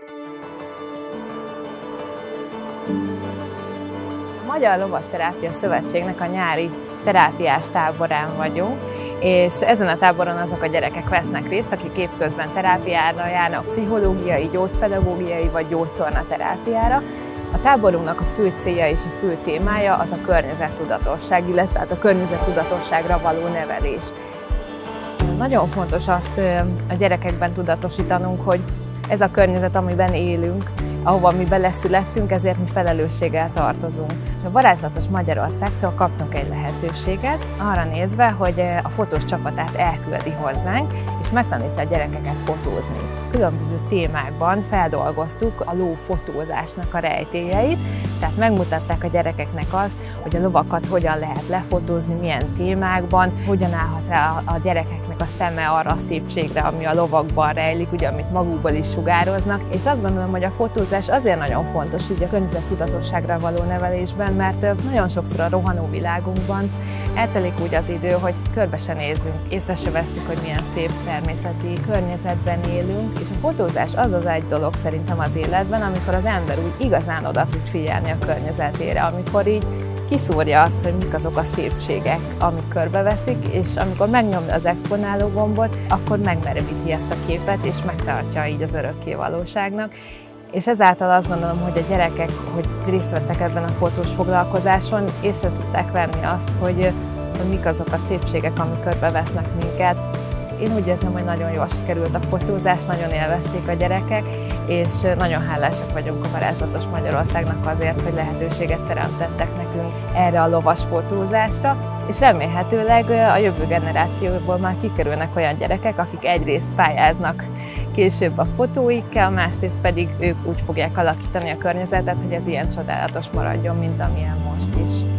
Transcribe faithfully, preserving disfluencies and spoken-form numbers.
A Magyar Lovasterápia Szövetségnek a nyári terápiás táborán vagyunk, és ezen a táboron azok a gyerekek vesznek részt, akik évközben terápiára járnak, pszichológiai, gyógypedagógiai vagy gyógytorna terápiára. A táborunknak a fő célja és a fő témája az a környezettudatosság, illetve hát a környezettudatosságra való nevelés. Nagyon fontos azt a gyerekekben tudatosítanunk, hogy ez a környezet, amiben élünk, ahova mi beleszülettünk, ezért mi felelősséggel tartozunk. És a Varázslatos Magyarországtól kaptunk egy lehetőséget arra nézve, hogy a fotós csapatát elküldi hozzánk, és megtanítja a gyerekeket fotózni. Különböző témákban feldolgoztuk a ló fotózásnak a rejtélyeit, tehát megmutatták a gyerekeknek azt, hogy a lovakat hogyan lehet lefotózni, milyen témákban, hogyan állhat rá a gyerekeknek a szeme arra a szépségre, ami a lovakban rejlik, ugye, amit magukból is sugároznak. És azt gondolom, hogy a fotózás azért nagyon fontos ugye a környezettudatosságra való nevelésben, mert nagyon sokszor a rohanó világunkban eltelik úgy az idő, hogy körbe se nézzünk, észre se vesszük, hogy milyen szép természeti környezetben élünk, és a fotózás az az egy dolog szerintem az életben, amikor az ember úgy igazán oda tud figyelni a környezetére, amikor így kiszúrja azt, hogy mik azok a szépségek, amik körbeveszik, és amikor megnyomja az exponáló gombot, akkor megmerevíti ezt a képet, és megtartja így az örökké valóságnak. És ezáltal azt gondolom, hogy a gyerekek, hogy részt vettek ebben a fotós foglalkozáson, észre tudták venni azt, hogy, hogy mik azok a szépségek, amik körbevesznek minket. Én úgy érzem, hogy nagyon jól sikerült a fotózás, nagyon élvezték a gyerekek, és nagyon hálásak vagyunk a Varázslatos Magyarországnak azért, hogy lehetőséget teremtettek nekünk erre a lovas fotózásra, és remélhetőleg a jövő generációból már kikerülnek olyan gyerekek, akik egyrészt pályáznak később a fotóikkel, másrészt pedig ők úgy fogják alakítani a környezetet, hogy ez ilyen csodálatos maradjon, mint amilyen most is.